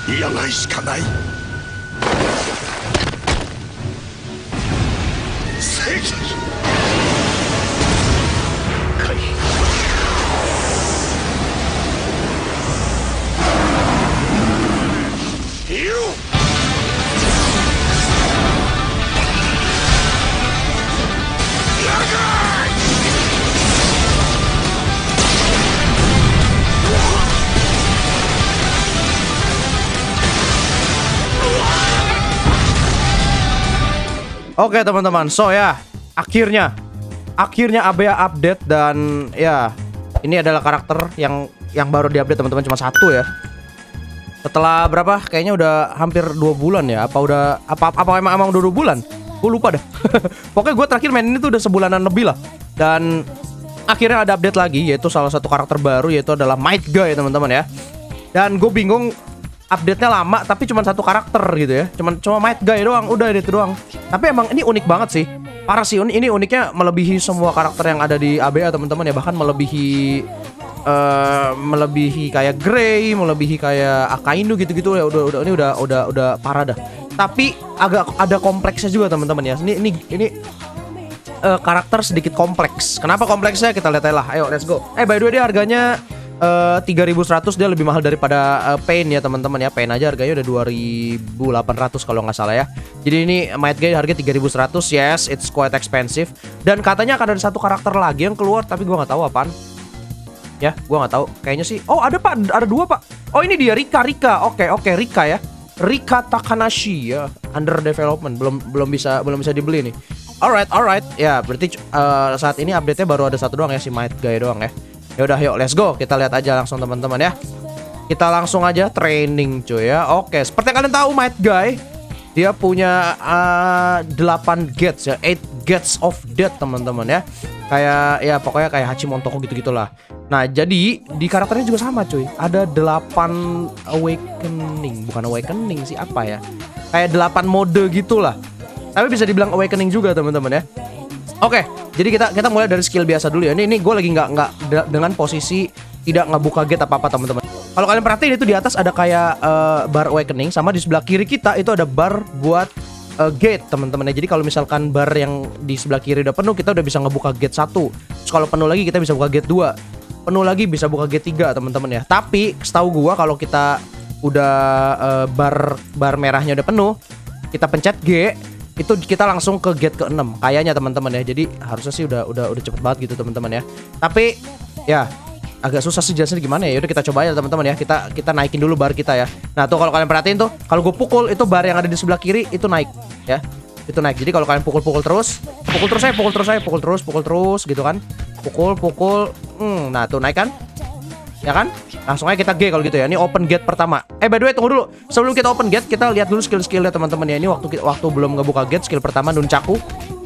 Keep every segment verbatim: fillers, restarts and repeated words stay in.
野外しかない。正義回避。ヒーロー。 Oke teman-teman, so ya akhirnya akhirnya A B A update dan ya ini adalah karakter yang yang baru diupdate teman-teman, cuma satu ya. Setelah berapa? Kayaknya udah hampir dua bulan ya. Apa udah apa apa emang emang udah dua bulan? Gue lupa dah. Pokoknya gue terakhir main ini tuh udah sebulanan lebih lah. Dan akhirnya ada update lagi, yaitu salah satu karakter baru, yaitu adalah Might Guy teman-teman ya. Dan gue bingung, update-nya lama tapi cuma satu karakter gitu ya. Cuman cuma Might Guy doang, udah itu doang. Tapi emang ini unik banget sih. Parah sih, ini uniknya melebihi semua karakter yang ada di A B A teman-teman ya. Bahkan melebihi uh, melebihi kayak Grey, melebihi kayak Akainu gitu-gitu ya. Udah udah ini udah udah udah parah dah. Tapi agak ada kompleksnya juga teman-teman ya. Ini ini ini uh, karakter sedikit kompleks. Kenapa kompleksnya? Kita lihat aja lah. Ayo let's go. Eh by the way dia harganya Uh, tiga ribu seratus, dia lebih mahal daripada uh, Pain ya teman-teman ya. Pain aja harganya udah dua ribu delapan ratus kalau nggak salah ya. Jadi ini Might Guy harga tiga ribu seratus. Yes, it's quite expensive. Dan katanya akan ada satu karakter lagi yang keluar, tapi gua nggak tahu apaan. Ya, gua nggak tahu. Kayaknya sih. Oh ada pak, ada dua pak. Oh ini dia Rika Rika. Oke oke Rika ya. Rika Takanashi ya. Under development, belum belum bisa belum bisa dibeli nih. Alright alright. Ya berarti uh, saat ini update-nya baru ada satu doang ya, si Might Guy doang ya. Ya udah yuk let's go, kita lihat aja langsung teman-teman ya. Kita langsung aja training cuy ya. Oke, seperti yang kalian tahu Might Guy dia punya uh, delapan gates ya, eight gates of death teman-teman ya. Kayak ya pokoknya kayak Hachimontoku gitu-gitulah. Nah, jadi di karakternya juga sama cuy. Ada delapan awakening, bukan awakening sih apa ya? Kayak delapan mode gitulah. Tapi bisa dibilang awakening juga teman-teman ya. Oke, jadi kita kita mulai dari skill biasa dulu ya. Ini ini gue lagi nggak nggak dengan posisi tidak ngebuka gate apa apa teman-teman. Kalau kalian perhatiin itu di atas ada kayak uh, bar awakening, sama di sebelah kiri kita itu ada bar buat uh, gate teman-teman ya. Jadi kalau misalkan bar yang di sebelah kiri udah penuh, kita udah bisa ngebuka gate satu. Terus kalau penuh lagi kita bisa buka gate dua. Penuh lagi bisa buka gate tiga teman-teman ya. Tapi setahu gua kalau kita udah uh, bar bar merahnya udah penuh, kita pencet G, itu kita langsung ke gate ke enam kayaknya teman-teman ya. Jadi harusnya sih udah udah udah cepet banget gitu teman-teman ya. Tapi ya agak susah sih jelasnya gimana ya. Udah kita coba aja teman-teman ya. Kita kita naikin dulu bar kita ya. Nah tuh kalau kalian perhatiin tuh, kalau gue pukul itu bar yang ada di sebelah kiri itu naik ya. Itu naik. Jadi kalau kalian pukul-pukul terus, pukul terus saya, pukul terus saya, pukul terus, pukul terus gitu kan. Pukul, pukul. Hmm, nah tuh naik kan? Ya kan? Langsung aja kita G kalau gitu ya. Ini open gate pertama. Eh by the way tunggu dulu. Sebelum kita open gate, kita lihat dulu skill-skillnya teman-teman ya. Ini waktu waktu belum ngebuka gate, skill pertama nunchaku.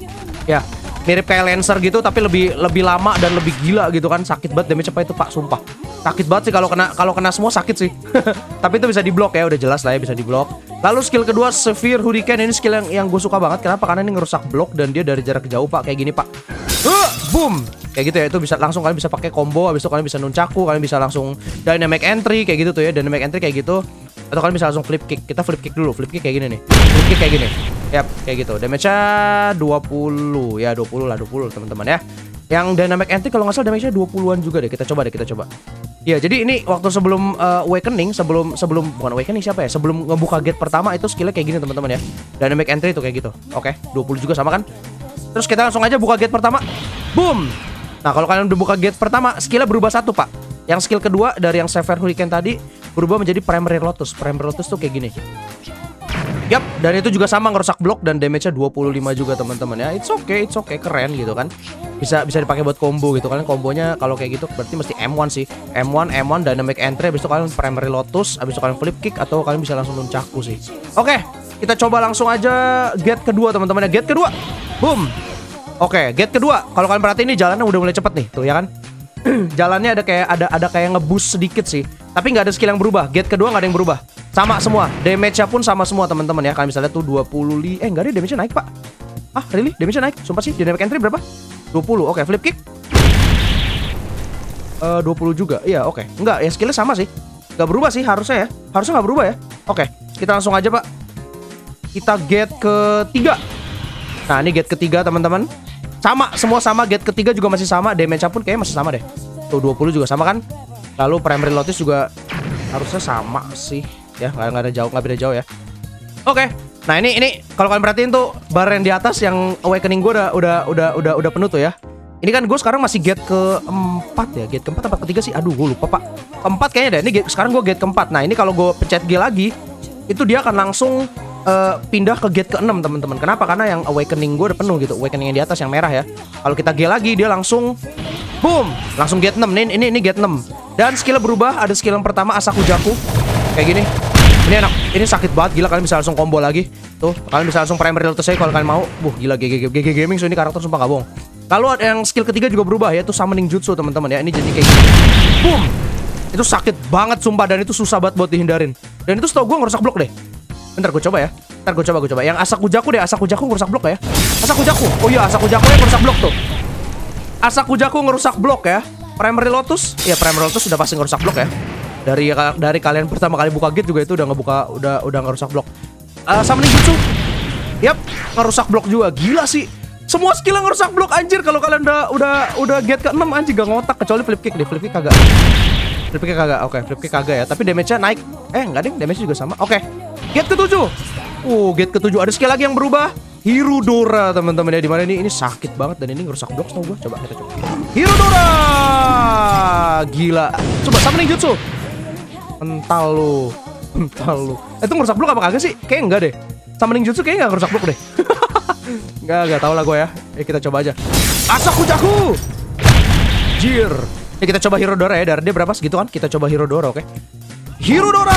Ya, mirip kayak Lancer gitu tapi lebih lebih lama dan lebih gila gitu kan. Sakit banget damage apa itu Pak, sumpah. Sakit banget sih kalau kena kalau kena semua sakit sih. Tapi itu bisa diblok ya, udah jelas lah ya bisa diblok. Lalu skill kedua Severe Hurricane, ini skill yang yang gue suka banget. Kenapa? Karena ini ngerusak blok dan dia dari jarak jauh Pak, kayak gini Pak. Uh, boom. Kayak gitu ya, itu bisa langsung kalian bisa pakai combo, habis itu kalian bisa nunchaku, kalian bisa langsung dynamic entry kayak gitu tuh ya, dynamic entry kayak gitu. Atau kalian bisa langsung flip kick. Kita flip kick dulu, flip kick kayak gini nih. Flip kick kayak gini. Yap, kayak gitu. Damage-nya dua puluh. Ya dua puluh lah, dua puluh teman-teman ya. Yang dynamic entry kalau nggak salah damage-nya dua puluhan juga deh. Kita coba deh, kita coba. Ya, jadi ini waktu sebelum uh, awakening, sebelum sebelum bukan awakening siapa ya? Sebelum ngebuka gate pertama itu skillnya kayak gini teman-teman ya. Dynamic entry tuh kayak gitu. Oke, dua puluh juga sama kan? Terus kita langsung aja buka gate pertama. Boom. Nah, kalau kalian udah buka gate pertama, skillnya berubah satu, Pak. Yang skill kedua dari yang Severe Hurricane tadi berubah menjadi Primary Lotus. Primary Lotus tuh kayak gini. Yap, dan itu juga sama ngerusak blok dan damage-nya dua puluh lima juga, teman-teman ya. It's okay, it's okay, keren gitu kan. Bisa bisa dipakai buat combo gitu. Kalian kombonya kalau kayak gitu berarti mesti M satu sih. M satu, M satu Dynamic Entry, habis itu kalian Primary Lotus, habis itu kalian flip kick atau kalian bisa langsung nunchaku sih. Oke, kita coba langsung aja gate kedua, teman-teman ya. Gate kedua. Boom. Oke, gate kedua. Kalau kalian perhatiin ini jalannya udah mulai cepet nih, tuh ya kan? Jalannya ada kayak ada ada kayak ngeboost sedikit sih. Tapi nggak ada skill yang berubah. Gate kedua nggak ada yang berubah. Sama semua. Damage-nya pun sama semua, teman-teman ya. Kalian bisa lihat tuh dua puluh li. Eh, nggak ada damage-nya naik, Pak. Ah, really? Damage-nya naik. Sumpah sih, dynamic entry berapa? dua puluh. Oke, flip kick. Uh, dua puluh juga. Iya, oke. Enggak, ya skillnya sama sih. Nggak berubah sih harusnya ya. Harusnya nggak berubah ya. Oke, kita langsung aja Pak. Kita gate ketiga. Nah ini gate ketiga teman-teman. Sama, semua sama, gate ketiga juga masih sama. Damage-nya pun kayaknya masih sama deh. Tuh dua puluh juga sama kan. Lalu primary lotus juga harusnya sama sih. Ya nggak ada jauh, nggak beda jauh ya. Oke, nah ini ini kalau kalian perhatiin tuh bar yang di atas yang awakening gue udah udah udah udah udah penuh tuh ya. Ini kan gue sekarang masih gate keempat ya, gate keempat apa ketiga sih? Aduh gue lupa Pak. Keempat kayaknya deh. Ini gate, sekarang gue gate keempat. Nah ini kalau gue pencet G lagi, itu dia akan langsung uh, pindah ke gate keenam teman-teman. Kenapa? Karena yang awakening gue udah penuh gitu. Awakening yang di atas yang merah ya. Kalau kita G lagi dia langsung boom, langsung gate enam. Ini ini ini gate enam. Dan skill berubah. Ada skill yang pertama Asakujaku kayak gini. Ini enak, ini sakit banget, gila kalian bisa langsung combo lagi. Tuh, kalian bisa langsung primary lotus saya kalau kalian mau. Buh, gila G G G G Gaming, so ini karakter sumpah gak bohong. Lalu ada yang skill ketiga juga berubah ya, itu summoning jutsu teman-teman ya. Ini jadi kayak gini. Boom. Itu sakit banget sumpah dan itu susah banget buat dihindarin. Dan itu setahu gue ngerusak blok deh. Bentar gue coba ya. Bentar gue coba gue coba. Yang Asakujaku deh, Asakujaku ngerusak blok ya. Asakujaku. Oh iya, Asakujaku yang ngerusak blok tuh. Asakujaku ngerusak blok ya. Primary lotus, ya primary lotus sudah pasti ngerusak blok ya. Dari dari kalian pertama kali buka gate juga itu udah ngebuka udah udah ngerusak blok. Uh, summoning jutsu. Yap, ngerusak blok juga. Gila sih. Semua skill yang ngerusak blok anjir kalau kalian udah udah udah gate ke enam anjir gak ngotak kecuali flip kick deh. Flip kick kagak. Flip kick kagak. Oke, okay, flip kick kagak ya. Tapi damage-nya naik. Eh, enggak deh, damage juga sama. Oke. Okay. Gate ketujuh. Uh, gate ketujuh ada skill lagi yang berubah. Hirudora teman-teman ya, dimana ini ini sakit banget dan ini ngerusak blok tau gue. Coba kita coba. Hirudora. Gila. Coba summoning jutsu. Mental lu. Mental lu. Eh, itu ngerusak blok apa kagak sih? Kayaknya enggak deh. Summoning jutsu kayaknya enggak ngerusak blok deh. Enggak, enggak tahu lah gue ya. Eh, kita coba aja. Asakujaku. Jir. Ya kita coba Hirudora ya. Dari dia berapa segitu kan? Kita coba Hirudora, oke. Okay? Hirudora.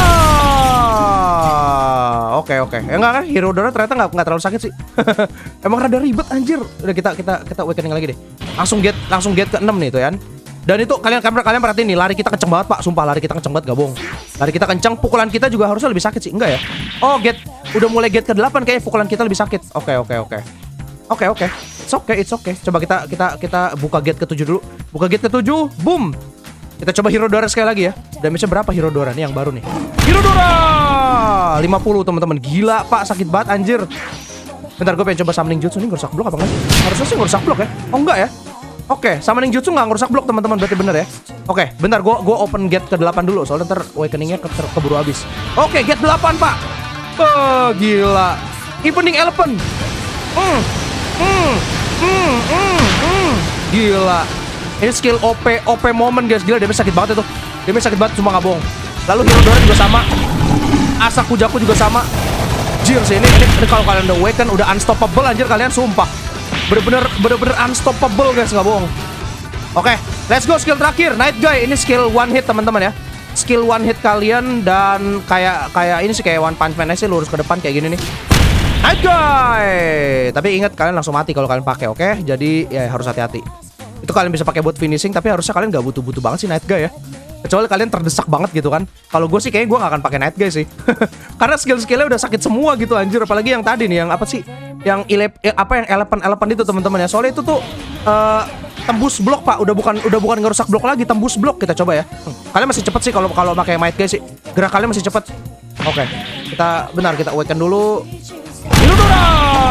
Oke, okay, oke. Okay. Ya enggak kan? Hirudora ternyata enggak enggak terlalu sakit sih. Emang rada ribet anjir. Udah kita kita kita awakening lagi deh. Langsung gate langsung gate ke enam nih tuh ya. Dan itu kalian kalian perhatiin nih, lari kita kenceng banget Pak. Sumpah lari kita kenceng banget, gak bohong. Lari kita kenceng, pukulan kita juga harusnya lebih sakit sih. Enggak ya? Oh, gate udah mulai gate ke delapan kayaknya pukulan kita lebih sakit. Oke, okay, oke, okay, oke. Okay. Oke, oke. It's okay, it's okay. Coba kita kita kita buka gate ke tujuh dulu. Buka gate ke tujuh, boom. Kita coba Hirudora sekali lagi ya. Damage-nya berapa Hirudora nih yang baru nih? Hirudora lima puluh teman-teman. Gila Pak, sakit banget anjir. Bentar gue pengen coba summoning jutsu nih, ngerusak blok apa enggak sih? Harusnya sih ngerusak blok ya. Oh enggak ya? Oke, summoning jutsu nggak ngerusak blok teman-teman, berarti bener ya. Oke, bentar gue gue open gate ke delapan dulu soalnya ntar awakeningnya ke keburu habis. Oke, gate delapan Pak. Oh, gila. Evening Elephant. Hmm. Hmm. Hmm. Hmm. Hmm. Gila. Ini skill O P O P moment guys, gila damage sakit banget itu. Damage sakit banget cuma nggak bohong. Lalu Hirudora juga sama. Asakujaku juga sama. Jir sih ini ini, ini kalau kalian udah awaken udah unstoppable anjir kalian sumpah. Bener-bener bener-bener unstoppable guys, nggak bohong. Oke, okay, let's go skill terakhir Night Guy. Ini skill one hit teman-teman ya. Skill one hit kalian dan kayak kayak ini sih kayak one punch man sih, lurus ke depan kayak gini nih. Night Guy. Tapi ingat kalian langsung mati kalau kalian pakai, oke? Okay? Jadi ya harus hati-hati. Itu kalian bisa pakai buat finishing, tapi harusnya kalian nggak butuh-butuh banget sih Night Guy ya. Kecuali kalian terdesak banget gitu kan. Kalau gue sih kayaknya gue gak akan pakai Night Guy sih. Karena skill-skillnya udah sakit semua gitu anjir. Apalagi yang tadi nih, yang apa sih? Yang ilep, eh, apa yang elephant-elephant itu teman-teman ya. Soalnya itu tuh uh, tembus blok Pak. Udah bukan udah bukan ngerusak blok lagi, tembus blok. Kita coba ya. Hmm. Kalian masih cepet sih kalau kalau pakai Night Guy sih. Gerak kalian masih cepet. Oke, okay. Kita benar kita awaken dulu. Hirudora.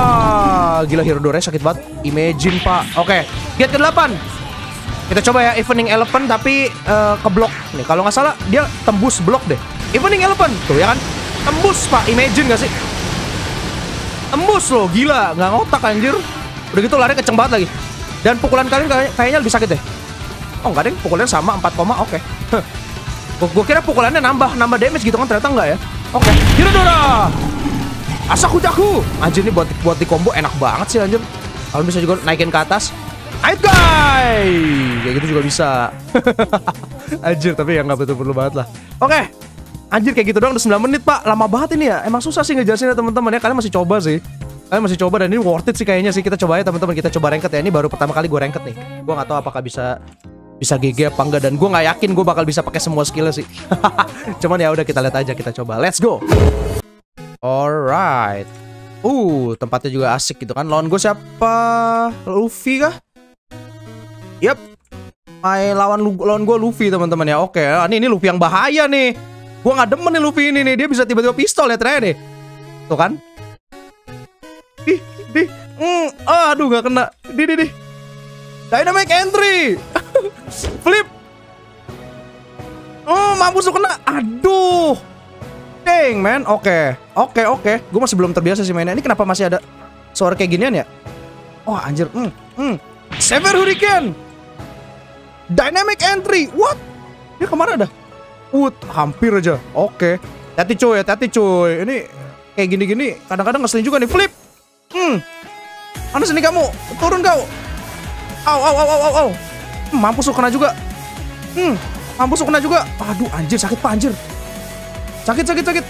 Gila Hirudora sakit banget. Imagine Pak. Oke, okay. Gate ke delapan. Kita coba ya Evening Elephant tapi uh, ke blok. Nih kalau nggak salah dia tembus blok deh. Evening Elephant tuh ya kan. Tembus Pak, imagine gak sih? Tembus loh, gila, nggak ngotak anjir. Udah gitu lari kenceng banget lagi. Dan pukulan kalian kayak, kayaknya lebih sakit deh. Oh enggak deh, pukulannya sama empat, oke. Okay. Gue kira pukulannya nambah nambah damage gitu kan, ternyata enggak ya. Oke, okay. Hirudora. Asakujaku. Anjir ini buat buat di combo enak banget sih anjir. Kalau bisa juga naikin ke atas. Night Guy. Kayak gitu juga bisa. Anjir, tapi ya nggak betul perlu banget lah. Oke. Okay. Anjir kayak gitu doang udah sembilan menit Pak. Lama banget ini ya. Emang susah sih ngejelasinnya teman-teman ya. Kalian masih coba sih. Kalian masih coba dan ini worth it sih kayaknya sih. Kita coba ya teman-teman. Kita coba ranked ya. Ini baru pertama kali gue ranked nih. Gue nggak tahu apakah bisa bisa G G apa enggak, dan gue nggak yakin gue bakal bisa pakai semua skillnya sih. Cuman ya udah kita lihat aja, kita coba. Let's go. Alright. Uh, tempatnya juga asik gitu kan. Lawan gue siapa? Luffy kah? Yap. My lawan lawan gue Luffy teman-teman ya. Oke, ini ini Luffy yang bahaya nih. Gua nggak demen nih Luffy ini nih. Dia bisa tiba-tiba pistol ya ternyata deh. Tuh kan. Di, di. Mm, aduh nggak kena. Di, di, di. Dynamic entry. Flip. Oh, mampus lu kena. Aduh. Dang, man. Oke. Oke, oke. Gue masih belum terbiasa sih mainnya. Ini kenapa masih ada suara kayak ginian ya? Oh, anjir. Hmm, hmm. Sever Hurricane. Dynamic entry. What? Dia kemana dah? Wood, hampir aja. Oke. Hati cuy, hati cuy. Ini kayak gini-gini kadang-kadang ngeselin juga nih. Flip. Hmm. Mana sini kamu? Turun kau. Au, au, au, au, au, au. Hmm, mampus lu kena juga. Hmm. Mampus lu kena juga. Aduh, anjir sakit pak anjir. Sakit, sakit, sakit.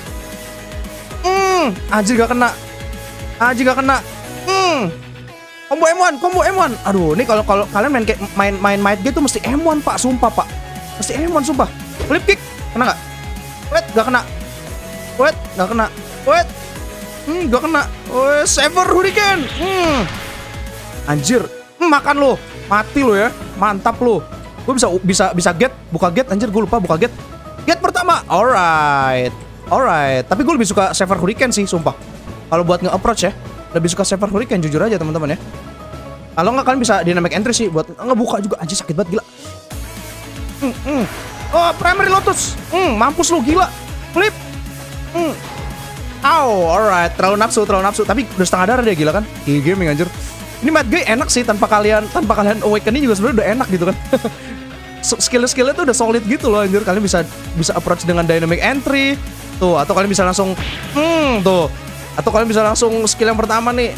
Hmm. Anjir gak kena. Anjir gak kena. Hmm. Combo M satu, combo M satu. Aduh, ini kalau kalau kalian main kayak main main Might Gate tuh mesti M satu pak, sumpah pak. Mesti M satu sumpah. Flip kick, kena gak? Wait, gak kena. Wait, gak kena. Wait, hmm, gak kena. Wait, Sever Hurricane. Hmm, anjir, hmm, makan lo, mati lo ya, mantap lo. Gue bisa bisa bisa get, buka get, anjir gue lupa buka get. Get pertama, alright, alright. Tapi gue lebih suka Sever Hurricane sih, sumpah. Kalau buat nge-approach ya, lebih suka Sever Hurricane jujur aja teman-teman ya. Kalau nggak kalian bisa dynamic entry sih buat ngebuka juga, anjir sakit banget gila. Hmm, hmm. Oh, Primary Lotus. Hmm, mampus lu gila. Flip. Hmm. Au, alright. Terlalu nafsu, terlalu nafsu. Tapi udah setengah darah dia gila kan. Gila gaming anjir. Ini Might Gate enak sih tanpa kalian tanpa kalian awakening juga sebenarnya udah enak gitu kan. Skill-skillnya tuh udah solid gitu loh anjir. Kalian bisa bisa approach dengan dynamic entry. Tuh, atau kalian bisa langsung hmm, tuh. Atau kalian bisa langsung skill yang pertama nih.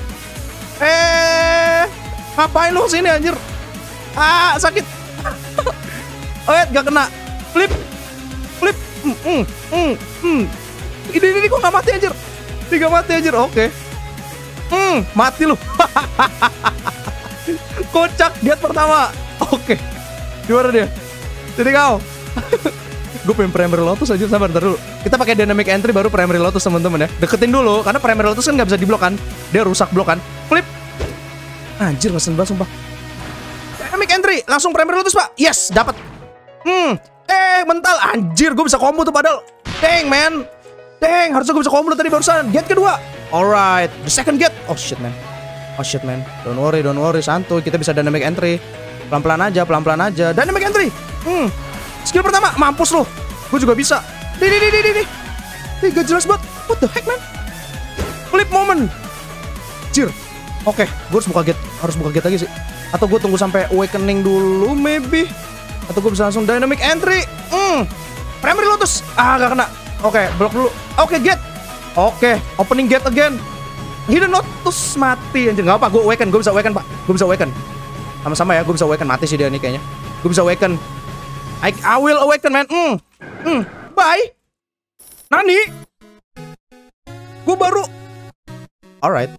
Eh, ngapain lu sini anjir? Ah, sakit. Oh ya, gak kena. Flip. Flip. Hmm, hmm, hmm, hmm. Ini, ini, ini kok gak mati anjir. Ini gak mati anjir, oke okay. Hmm, mati lu. Kocak, get pertama. Oke okay. Gimana dia? Jadi kau. Gue pengen Primary Lotus aja, sabar ntar dulu. Kita pakai Dynamic Entry baru Primary Lotus teman-teman ya. Deketin dulu, karena Primary Lotus kan gak bisa diblok kan. Dia rusak blok kan. Flip. Anjir, ngeselin banget sumpah. Dynamic Entry, langsung Primary Lotus pak. Yes, dapat. Hmm, eh mental anjir, gue bisa combo tuh padahal. Dang man, dang harusnya gue bisa combo tadi barusan. Get kedua, alright, the second get. Oh shit man, oh shit man. Don't worry, don't worry, santuy. Kita bisa dynamic entry, pelan-pelan aja, pelan-pelan aja. Dynamic entry. Hmm, skill pertama, mampus loh. Gue juga bisa. Di di di di di. Ih, gak jelas banget. What the heck man? Flip moment. Jir. Oke, okay, gue harus buka get, harus buka get lagi sih. Atau gue tunggu sampai awakening dulu, maybe. Atau gue bisa langsung dynamic entry. Hmm. Primary Lotus. Ah, gak kena. Oke, okay, blok dulu. Oke, okay, get. Oke, okay, opening get again. Hidden Lotus mati anjir. Gak apa, gue awaken. Gue bisa awaken, Pak. Gue bisa awaken. Sama-sama ya, gue bisa awaken. Mati sih dia nih kayaknya. Gue bisa awaken. I, I will awaken, man. Hmm. Hmm. Bye. Nani? Gue baru. Alright.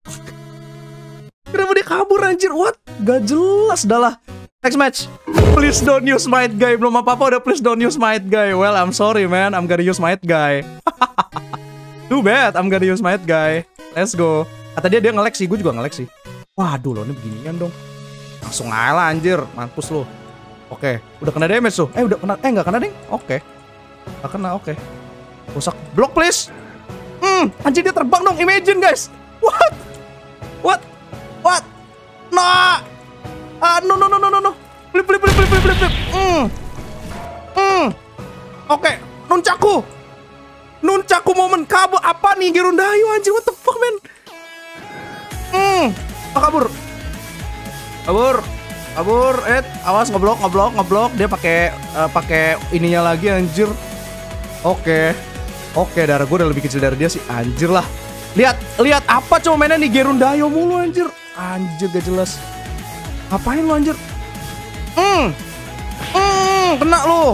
Kenapa dia kabur anjir? What? Gak jelas dah lah. Next match. Please don't use Might Guy. Belum apa-apa udah please don't use Might Guy. Well, I'm sorry man, I'm gonna use Might Guy. Too bad, I'm gonna use Might Guy. Let's go. Kata dia dia nge-lag sih, gue juga nge-lag sih. Waduh lo, ini beginian dong. Langsung ngalah anjir, mampus lo. Oke, udah kena damage tuh. Eh udah kena, eh nggak kena ding. Oke. Gak kena, oke. Rusak. Block please. Hmm, anjir dia terbang dong. Imagine guys. What? What? What? Nah. Ah, no no no no no no. Flip flip flip flip flip flip. flip. Hmm. Hmm. Oke, okay. Nunchaku. Nunchaku momen kabur apa nih Gerundayu anjir, what the fuck man. Hmm. Oh, kabur. Kabur. Kabur. Eh, awas ngeblok ngeblok ngeblok dia pakai uh, pakai ininya lagi anjir. Oke. Okay. Oke, okay, darah gue udah lebih kecil dari dia sih. Anjir lah. Lihat, lihat apa coba mainnya nih Gerundayu mulu anjir. Anjir gak jelas. Ngapain lu anjir? Hmm. Hmm, kena lu.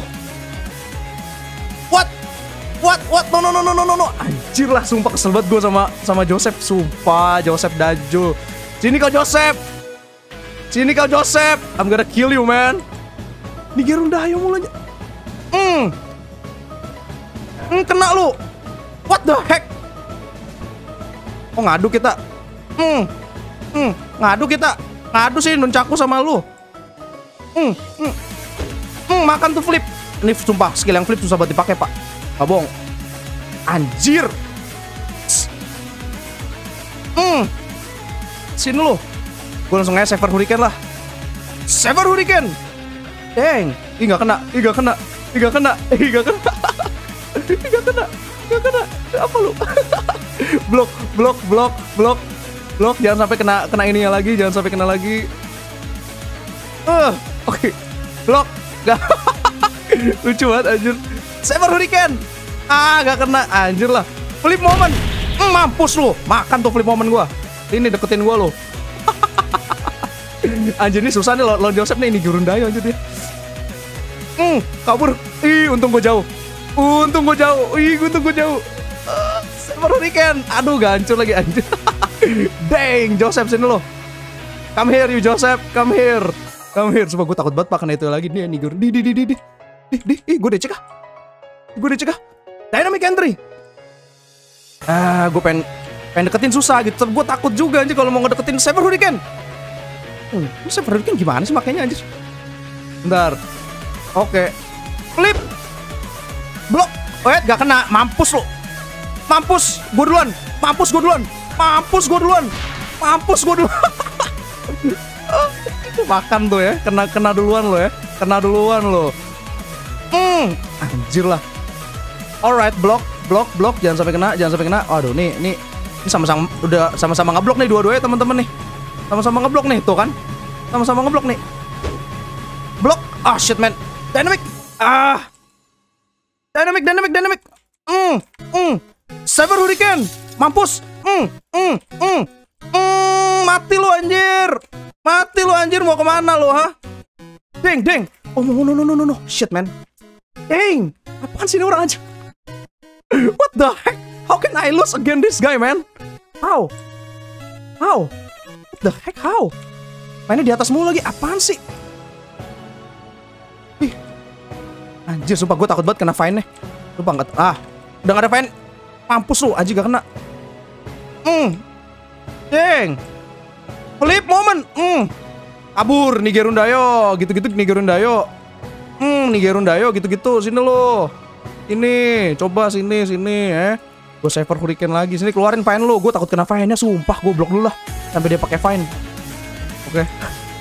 What? What? What? No no no no no no no. Anjir lah, sumpah kesel banget gue sama sama Joseph. Sumpah, Joseph Dajjul. Sini kau Joseph. Sini kau Joseph. I'm gonna kill you, man. Ini Gerundayu mulu aja. Hmm. Hmm, kena lu. What the heck? Oh, ngadu kita. Hmm. Hmm, ngadu kita. Ngadu sih Nunchaku sama lu. Hmm, hmm. Hmm, makan tuh flip. Nih sumpah, skill yang flip susah banget dipakai, Pak. Gak bohong. Anjir. Hmm. Sini lu. Gue langsung aja Saver Hurricane lah. Saver Hurricane. Dang. Ih gak kena. Ih gak kena. Ih gak kena. Ih gak kena. Ih gak kena. Gak kena. Apa lu? Blok, blok, blok, blok. Blok, jangan sampai kena kena ininya lagi, jangan sampai kena lagi. Eh, uh, oke. Okay. Blok. Gak. Lucu banget anjir. Saver Hurricane. Ah, gak kena. Anjir lah. Flip moment. Mm, mampus lu. Makan tuh flip moment gua. Ini deketin gua lu. Anjir ini susah nih lo, lo Joseph nih, ini Gurundayo anjir dia. Hmm, kabur. Ih, untung gua jauh. Untung gua jauh. Ih, untung gua jauh. Uh, Saver Hurricane. Aduh, gancur lagi anjir. Dang, Joseph sini lo. Come here you Joseph, come here. Come here. Sumpah gue takut banget pakai itu lagi nih, nih Gur. Di di di di di. Di di, ih, gue dicegah. Gue dicegah. Dynamic entry. Ah, gue pengen pengen deketin susah gitu. Gue takut juga anjir kalau mau ngedeketin Saver Hurricane. Hmm, Saver Hurricane gimana sih makanya anjir? Bentar. Oke. Flip. Blok. Wait, gak kena. Mampus lo. Mampus. Gue duluan. Mampus gue duluan. Mampus gue duluan. Mampus gue duluan. Makan tuh ya. Kena kena duluan lo ya. Kena duluan lo. Hmm, anjir lah. Alright, blok, blok, blok. Jangan sampai kena, jangan sampai kena. Aduh, nih, nih. Ini sama-sama udah sama-sama ngeblok nih dua-duanya teman-teman nih. Sama-sama ngeblok nih, tuh kan? Sama-sama ngeblok nih. Blok. Ah, shit man. Dynamic. Ah. Dynamic, dynamic, dynamic. Hmm, hmm. Saver Hurricane. Mampus. Hmm, hmm, hmm. Hmm, mati lu anjir. Mati lu anjir, mau kemana lu, ha? Deng, deng. Oh, no, no, no, no, no, no. Shit, man. Deng. Apaan sih ini orang aja? What the heck? How can I lose against this guy, man? How? How? What the heck? How? Mainnya di atas mulu lagi. Apaan sih? Ih. Anjir, sumpah gue takut banget kena fine-nya. Lupa nggak? Ah, udah gak ada fine. Mampus lu, anjir gak kena. Hmm. Deng. Flip moment. Hmm. Kabur, nih Gerundayo. Gitu-gitu nih Gerundayo. Hmm, nih Gerundayo gitu-gitu. Sini lo. Ini, coba sini, sini ya. Eh. Gue Saver Hurricane lagi. Sini keluarin fine lo. Gue takut kena fine-nya, sumpah. Gue blok dulu lah sampai dia pakai fine. Oke. Okay.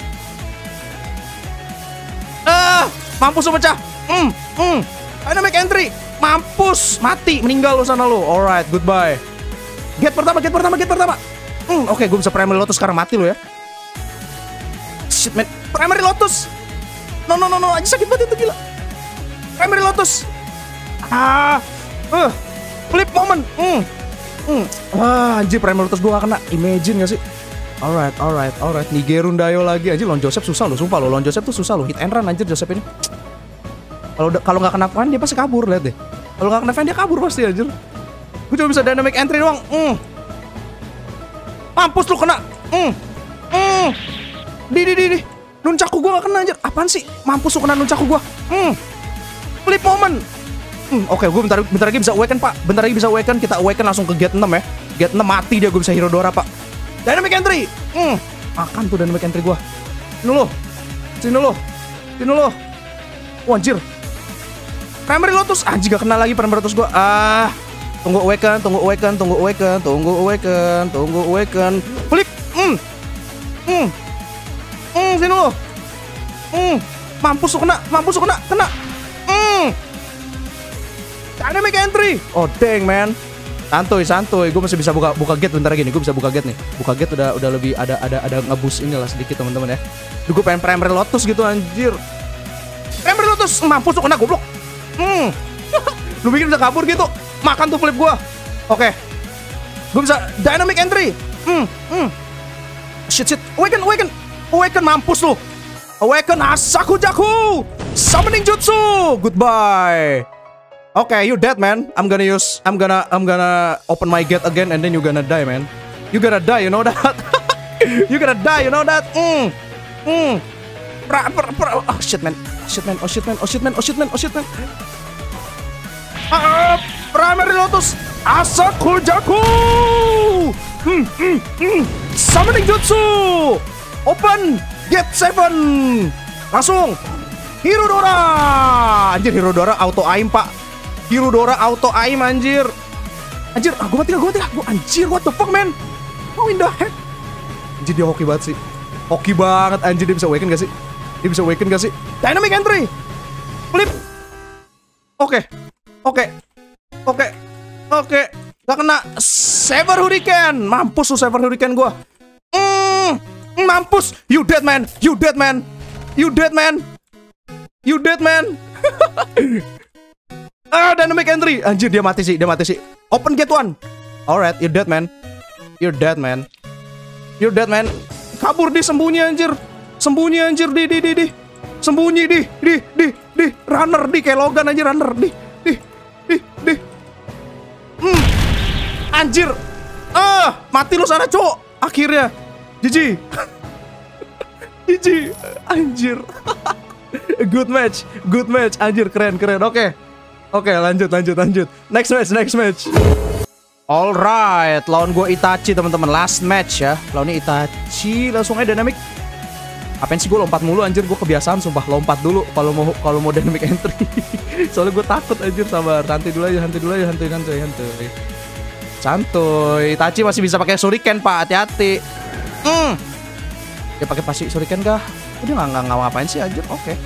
Ah, mampus lo pecah. Hmm, hmm. Dynamic entry. Mampus, mati, meninggal lo sana lo. Alright, goodbye. Get pertama, get pertama, get pertama. Hmm, oke, okay, gue bisa Primary Lotus sekarang, mati lo ya. Shit man, Primary Lotus. No no no no, aja sakit banget itu, gila. Primary Lotus. Ah, uh, flip moment. Hmm, hmm. Wah, anjir Primary Lotus gue gak kena. Imagine gak sih? Alright, alright, alright. Nih Gerundayo lagi, anjir. Lon Joseph susah lo, sumpah lo. Lon Joseph tuh susah lo. Hit and run anjir Joseph ini. Kalau kalau nggak kena fan dia pasti kabur, lihat deh. Kalau nggak kena fan dia kabur pasti anjir. Gue cuma bisa dynamic entry doang. Hmm. Mampus lu kena. Hmm. Hmm. Di di di di. Nuncaku gua gak kena anjir. Apaan sih? Mampus lu kena nuncaku gua. Hmm. Flip moment. Hmm, oke, okay, gue bentar bentar lagi bisa awaken, Pak. Bentar lagi bisa awaken, kita awaken langsung ke gate enam ya. Gate enam mati dia, gue bisa hero Dora, Pak. Dynamic entry. Hmm. Makan tuh dynamic entry gua. Sini lo. Sini lo. Sini lo. Oh, anjir. Primary Lotus. Anjir gak kena lagi Primary Lotus gua. Ah. Tunggu awaken, tunggu awaken, tunggu awaken, tunggu awaken, tunggu awaken. Flip. Hmm. Hmm. Hmm, sini lo. Hmm. Mampus lu kena, mampus lu kena, kena. Hmm. Dynamic entry. Oh, dang man. Santuy, santuy. Gue masih bisa buka buka gate bentar lagi nih. Gue bisa buka gate nih. Buka gate udah udah lebih ada ada ada ngebus inilah sedikit teman-teman ya. Duh, gue pengen Primary Lotus gitu anjir. Primary Lotus. Mampus lu kena goblok. Hmm. Lu bikin bisa kabur gitu. Makan tuh flip gua. Oke. Okay. Gua bisa dynamic entry. Hmm, hmm. Shit, shit. Awaken, awaken. Awaken, mampus lu. Awaken Asakujaku. Summoning Jutsu. Goodbye. Oke, okay, you dead man. I'm gonna use I'm gonna I'm gonna open my gate again and then you gonna die, man. You gonna die, you know that. You gonna die, you know that. Hmm. Hmm. Pra, pra, pra. Oh shit man. Shit man. Oh shit man. Oh shit man. Oh shit man. Oh shit man. Ah, Primary Lotus Asakujaku. Hmm, hmm, hmm. Summoning Jutsu. Open Gate seven. Langsung Hirodora. Anjir, Hirodora auto aim, Pak. Hirodora auto aim, anjir. Anjir, ah, gue mati gak, gue mati gak? Gue anjir, what the fuck, man? How in the heck? Anjir, dia hoki banget sih. Hoki banget, anjir. Dia bisa awaken gak sih? Dia bisa awaken gak sih? Dynamic entry. Flip. Oke. Oke. Oke. Oke. Gak kena. Saber Hurricane. Mampus lu Saber Hurricane gue. Mm, mampus. You dead, man. You dead, man. You dead, man. You dead, man. Ah, dynamic entry. Anjir, dia mati sih. Dia mati sih. Open gate one. Alright, you're dead, man. You're dead, man. You're dead, man. Kabur di, sembunyi anjir. Sembunyi anjir di di di di. Sembunyi di di di di. Runner di kayak Logan anjir, runner di di di di. Hmm. Anjir. Ah, mati lu sana, cowok. Akhirnya. G G. G G. Anjir. Good match. Good match. Anjir, keren keren. Oke. Okay. Oke, okay, lanjut, lanjut, lanjut. Next match, next match. Alright, lawan gue Itachi, teman-teman. Last match ya. Lawannya Itachi, langsung aja dynamic. Apain sih gue lompat mulu, anjir. Gue kebiasaan, sumpah lompat dulu kalau mau kalau mau dynamic entry. Soalnya gue takut, anjir. Sabar, santai dulu aja, santai dulu aja, santai, santai, santai. Santuy. Itachi masih bisa pakai shuriken, Pak. Hati-hati. Hmm. Dia pakai pasti shuriken kah? Dia nggak nggak ngapain sih, anjir. Oke. Okay.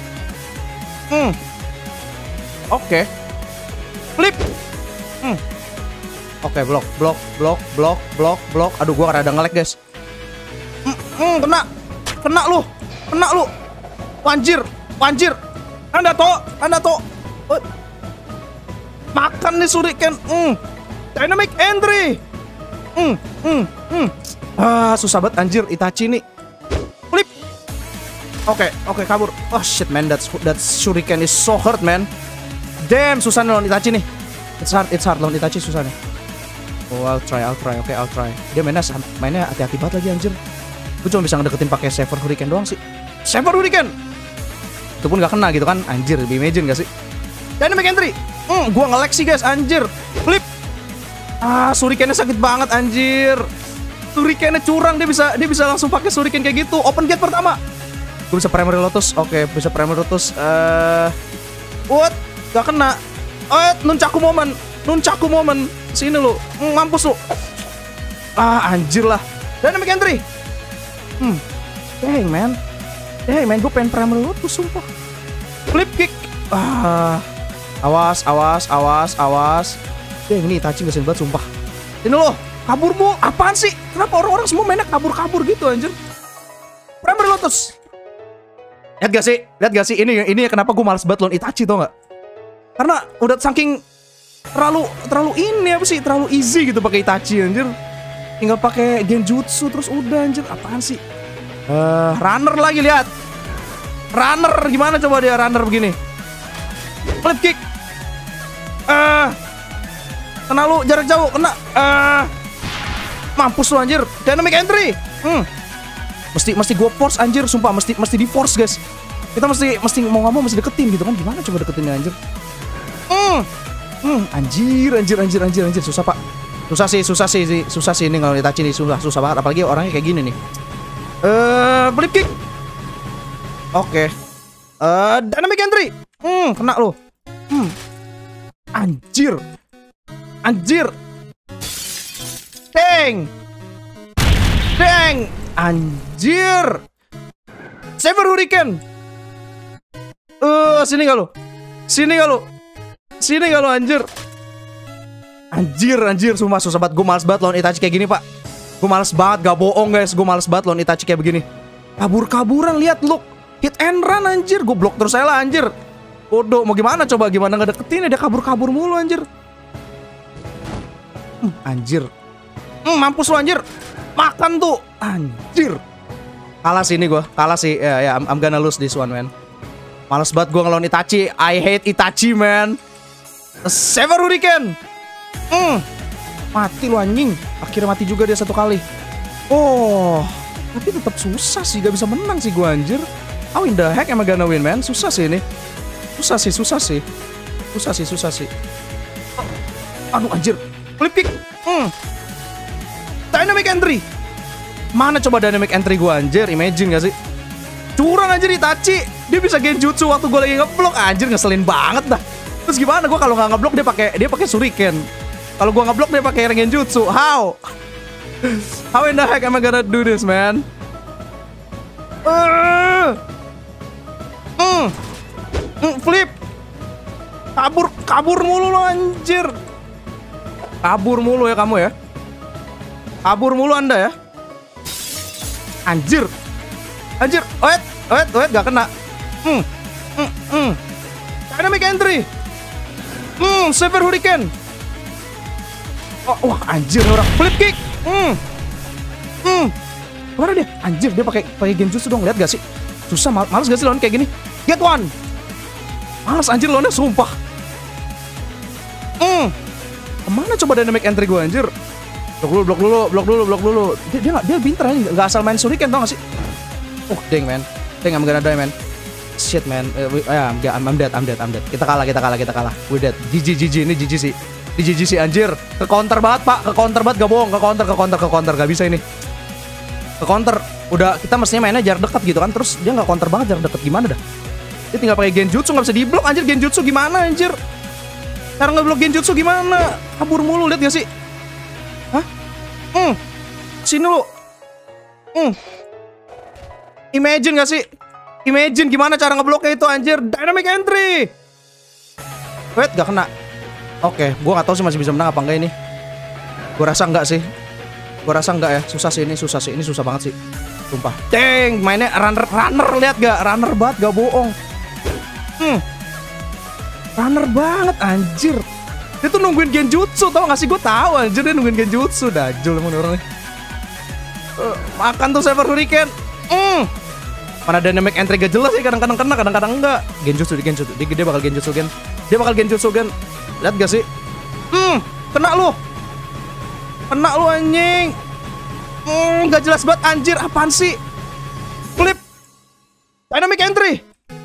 Hmm. Oke, okay. Flip. Hmm. Oke, okay, blok, blok, blok, blok, blok, blok. Aduh, gua rada nge-lag, guys. Hmm, hmm, kena, kena lu, kena lu. Wanjir, wanjir. Anda to, anda to. Uh. Makan nih shuriken. Hmm. Dynamic entry. Hmm, hmm, hmm. Ah, susah banget anjir Itachi nih. Flip. Oke, okay, oke, okay, kabur. Oh shit, man, that's that shuriken is so hurt, man. Damn, susah nih lawan Itachi nih. It's hard, it's hard lawan Itachi, susah nih. Oh, I'll try, I'll try, oke, okay, I'll try. Dia mainnya mainnya hati-hati banget lagi anjir. Gue cuma bisa ngedeketin pakai Saber Hurricane doang sih. Saber Hurricane. Itu pun gak kena gitu kan, anjir. Lebih imagine gak sih? Dynamic entry. Hmm, gua nge-lag sih guys, anjir. Flip. Ah, Shuriken-nya sakit banget anjir. Shuriken-nya curang, dia bisa dia bisa langsung pakai Shuriken kayak gitu. Open gate pertama. Gue bisa Primary Lotus, oke, okay, bisa Primary Lotus. Eh, uh, what? Gak kena. Oh, nuncaku momen. Nuncaku momen. Sini lu. Mm, mampus lu. Ah, anjir lah. Dynamic entry. Hmm. Dang, man. Dang, man. Gue pengen Primary Lotus, sumpah. Flip kick. Ah. Awas, awas, awas, awas. Dang, ini Itachi gak banget, sumpah. Ini lo. Kabur mu. Apaan sih? Kenapa orang-orang semua mainnya kabur-kabur gitu, anjir? Primary Lotus. Lihat gak sih? Lihat gak sih? Ini ini kenapa gue males banget lawan Itachi, tau gak? Karena udah saking terlalu terlalu ini apa sih, terlalu easy gitu pakai Itachi anjir. Tinggal pakai genjutsu terus udah anjir. Apaan sih? Uh, runner lagi, lihat. Runner gimana coba dia runner begini? Flip kick. Eh, uh, kena lu jarak jauh, kena. Eh, uh, mampus lu anjir. Dynamic entry. Hmm. Mesti mesti gue force anjir, sumpah mesti mesti di force guys. Kita mesti mesti mau nggak mau mesti deketin gitu kan? Gimana coba deketinnya anjir? Hmm, hmm, anjir, anjir, anjir, anjir, anjir, susah pak, susah sih, susah sih, susah sih ini kalau Itachi nih, susah, susah banget, apalagi orangnya kayak gini nih. Eh, uh, flip kick, oke, okay. uh, dynamic entry, hmm, kena lo, hmm, anjir, anjir, dang, dang, anjir, Saber Hurricane, eh, uh, sini gak lo, sini gak lo. Sini kalau anjir. Anjir, anjir, sumpah susah banget. Gue males banget lawan Itachi kayak gini, Pak. Gue males banget, gak bohong guys. Gue males banget lawan Itachi kayak begini. Kabur-kaburan, lihat look. Hit and run anjir. Gue blok terus saya lah anjir. Bodoh, mau gimana coba? Gimana nggak deketin? Dia kabur-kabur mulu anjir. Hmm, anjir. Hmm, mampus lu anjir. Makan tuh. Anjir. Kalah sih ini gue. Kalah sih. Ya, yeah, ya, yeah, I'm, I'm gonna lose this one, man. Males banget gue ngelawan Itachi. I hate Itachi, man. Saber Hurricane. Hmm. Mati lu anjing. Akhirnya mati juga dia satu kali. Oh, tapi tetap susah sih. Gak bisa menang sih gue anjir. How in the heck am I gonna win, man? Susah sih ini. Susah sih, susah sih. Susah sih, susah sih. Oh, aduh anjir. Flip kick. Hmm. Dynamic entry. Mana coba dynamic entry gue anjir? Imagine gak sih? Curang anjir Itachi. Dia bisa genjutsu waktu gue lagi ngeblok, anjir ngeselin banget dah. Terus gimana gue kalau nggak ngeblok dia pakai dia pakai shuriken. Kalau gue ngeblok dia pakai genjutsu. How? How in the heck am I gonna do this, man? Uh, mm, mm, flip. Kabur, kabur mulu lo anjir. Kabur mulu ya kamu ya. Kabur mulu Anda ya. Anjir. Anjir. Wait, wait, wait, gak kena. Hmm. Hmm, hmm. Dynamic entry. Hmm, Severe Hurricane. Oh, wah, anjir orang flip kick. Hmm. Hmm. Mana dia? Anjir, dia pakai pakai genjutsu dong. Lihat gak sih? Susah, mal males gak sih lawan kayak gini? Get one. Males anjir lawannya, sumpah. Hmm. Kemana coba dynamic entry gue anjir? Blok dulu, blok dulu, blok dulu, blok dulu. Dia dia, gak, dia pinter aja, gak asal main shuriken tau gak sih? Oh, dang man. Dang, I'm gonna die man. Shit man. Uh, we, uh, I'm, I'm dead, I'm dead, I'm dead. Kita kalah, kita kalah, kita kalah. We dead. G G, G G, ini G G sih. Di G G sih anjir. Ke counter banget pak, ke counter banget, gak bohong. Ke counter, ke counter, ke counter. Gak bisa ini. Ke counter. Udah, kita mestinya mainnya jarak dekat gitu kan. Terus dia gak counter banget jarak dekat. Gimana dah? Dia tinggal pakai genjutsu, gak bisa diblok anjir. Genjutsu gimana anjir? Cara ngeblok genjutsu gimana? Kabur mulu, lihat gak sih? Hah? Hmm. Sini lu. Hmm. Imagine gak sih? Imagine gimana cara ngebloknya itu anjir. Dynamic entry. Wait, gak kena. Oke, gue gak tahu sih masih bisa menang apa enggak ini. Gue rasa enggak sih. Gue rasa enggak ya. Susah sih ini, susah sih. Ini susah banget sih. Sumpah. Dang, mainnya runner, runner lihat gak? Runner banget, gak bohong. Hmm. Runner banget anjir. Dia tuh nungguin genjutsu, tau gak sih? Gue tahu anjir dia nungguin genjutsu. Dajul emang orangnya. Uh, makan tuh Severe Hurricane. Hmm. Mana dynamic entry gak jelas sih, kadang-kadang kena, kadang-kadang enggak. Genjutsu, di genjutsu. Dia, dia bakal genjutsu gen. Dia bakal genjutsu gen. Lihat gak sih? Hmm, kena lu. Kena lu anjing. Hmm, gak jelas banget anjir, apaan sih? Flip. Dynamic entry.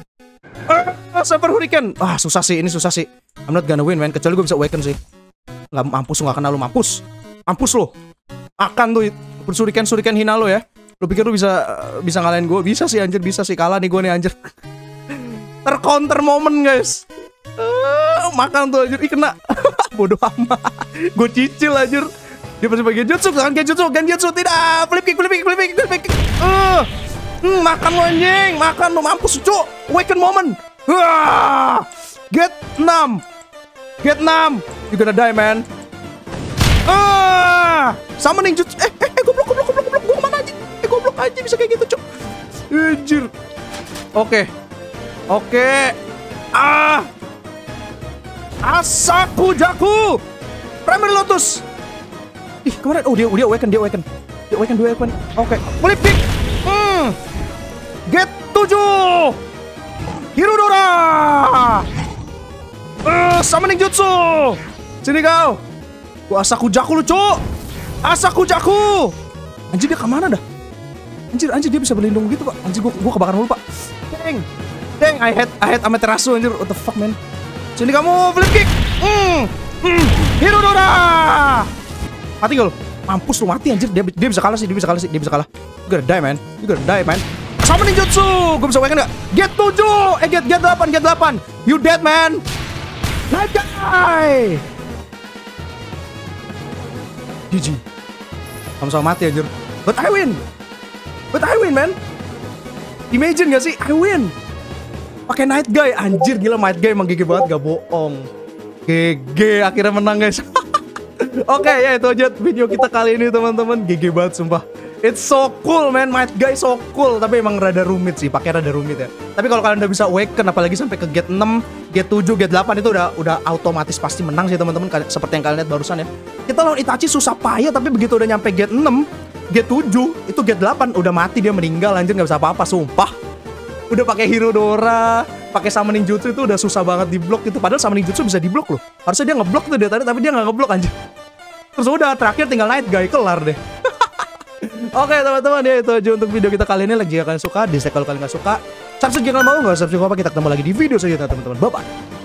Uh, Severe Hurricane. Ah, susah sih, ini susah sih. I'm not gonna win, man. Kecuali gue bisa awaken sih. Gak mampus, gak kena lu, mampus. Mampus lu. Akan tuh Shuriken, Shuriken hina lu ya. Lu pikir lu bisa bisa ngalahin gue? Bisa sih anjir, bisa sih. Kalah nih gue nih anjir. Tercounter moment guys. Uh, makan tuh anjir, ih kena. Bodoh amat. Gue cicil anjir. Dia pasti pakai genjutsu, kan genjutsu, genjutsu. Tidak, flip kick, flip kick, flip kick, flip kick. Uh, hmm, makan lu anjing, makan lu, mampus cu. Awaken moment. Uh, get enam. Get enam. You gonna die man. Ah, summoning jutsu. Eh, eh, eh, goblok, goblok, goblok, goblok. Gue kemana aja? Eh, goblok aja bisa kayak gitu, cok. Anjir. Oke. Oke. Ah. Asaku Jaku. Premier Lotus. Ih, kemarin. Oh, dia dia awaken, dia awaken. Dia awaken, dia awaken. Oke. Flip kick. Hmm. Get tujuh. Hirudora. Uh, summoning jutsu. Sini kau. Gua Asaku Jaku lu, cuk. Asaku Jaku. Anjir dia kemana dah? Anjir, anjir dia bisa berlindung gitu, Pak. Anjir gua gua kebakaran mulu, Pak. Deng. Deng, I hate I hate Amaterasu anjir. What the fuck, man? Sini kamu, flip kick. Hmm. Hmm. Hirudora. Mati gak lu? Mampus lu, mati anjir. Dia dia bisa kalah sih, dia bisa kalah sih, dia bisa kalah. You gonna die, man. You gonna die, man. Summoning jutsu. Gua bisa awaken enggak? Get tujuh. Eh, get get delapan, get delapan. You dead, man. Night guy. G G. Sama-sama mati anjir. But I win. But I win, man. Imagine gak sih? I win. Pakai Night Guy. Anjir gila, Night Guy emang G G banget, gak bohong. G G akhirnya menang guys. Oke okay, ya itu aja video kita kali ini teman-teman. G G banget sumpah. It's so cool man, Night Guy so cool. Tapi emang rada rumit sih, pakai rada rumit ya. Tapi kalau kalian udah bisa awaken apalagi sampai ke get enam, get tujuh, get delapan itu udah udah otomatis pasti menang sih teman-teman. Seperti yang kalian lihat barusan ya. Kita lawan Itachi susah payah, tapi begitu udah nyampe get enam, get tujuh, itu get delapan udah mati, dia meninggal anjir, nggak bisa apa-apa sumpah. Udah pakai Hirudora, pakai summoning jutsu itu udah susah banget diblok gitu. Padahal summoning jutsu bisa diblok loh. Harusnya dia ngeblok tuh dia tadi, tapi dia nggak ngeblok anjir. Terus udah terakhir tinggal Night Guy, kelar deh. Oke teman-teman ya itu aja untuk video kita kali ini. Jika kalian suka, dislike kalau kalian nggak suka, subscribe jika kalian mau, nggak subscribe apa, kita ketemu lagi di video selanjutnya teman-teman. Bye bye.